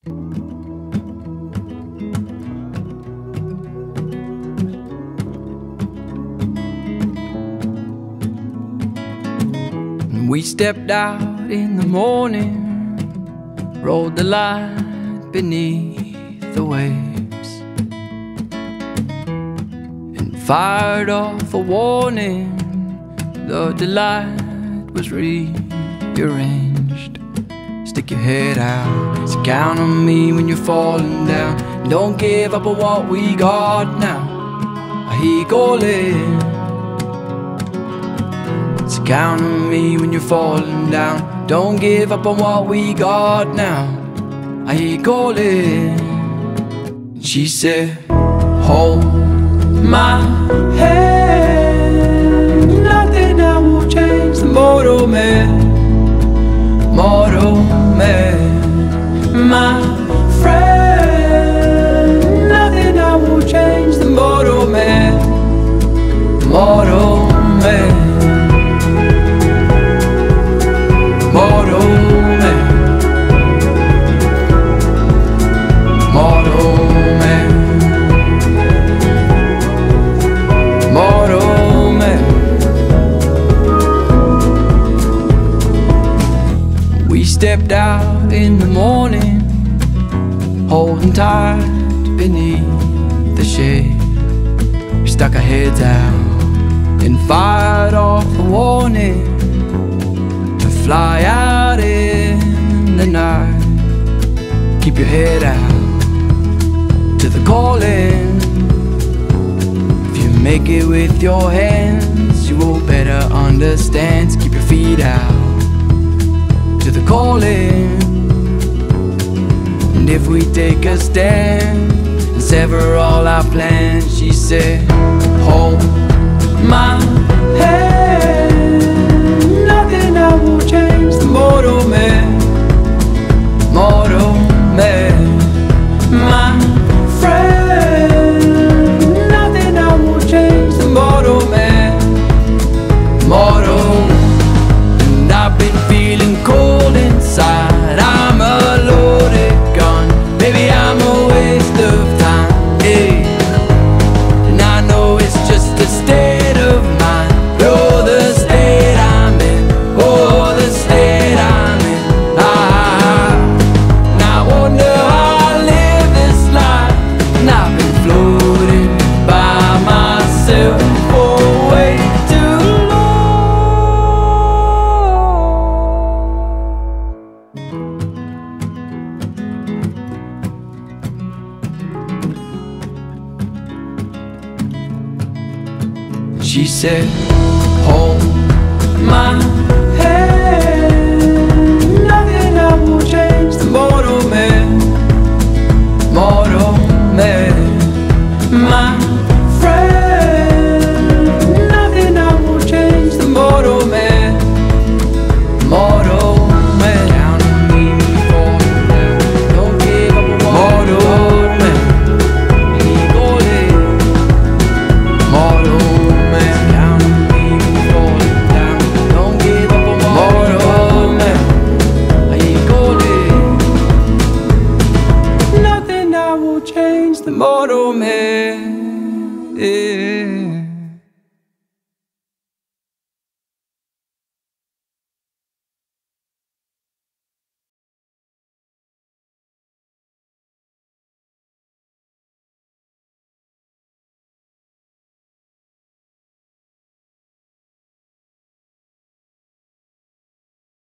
We stepped out in the morning, rolled the light beneath the waves, and fired off a warning. The delight was rearranged. Stick your head out, so count on me when you're falling down. Don't give up on what we got now. I hear you calling. So count on me when you're falling down. Don't give up on what we got now. I hear you calling. She said, hold my hand. Nothing now will change the mortal man. Mortal man, my friend. Nothing now will change the mortal man. Mortal man. We stepped out in the morning, holding tight beneath the shade. We stuck our heads out and fired off a warning to fly out in the night. Keep your head out to the calling. If you make it with your hands, you will better understand. So keep your feet out to the calling. And if we take a stand and sever all our plans, she said, hold my hand. Nothing I will change the mortal man. Mortal man, my friend. Nothing I will change the mortal man. Mortal. And I've been feeling cold inside. I'm a loaded gun. Maybe I'm a waste of time, hey. And I know it's just a state of mind. Oh, the state I'm in. Oh, the state I'm in. And I wonder how I live this life. And I've been floating by myself for way too long. She said, hold my hand. Nothing I will change the mortal man. Mortal man, my friend. Nothing I will change the mortal man. Mortal man. Down on me when you fall down. Don't give up on mortal man. He calling. Mortal man. Down on me when you fall down. Don't give up on mortal man. He calling. Nothing I will change the mortal man. Yeah.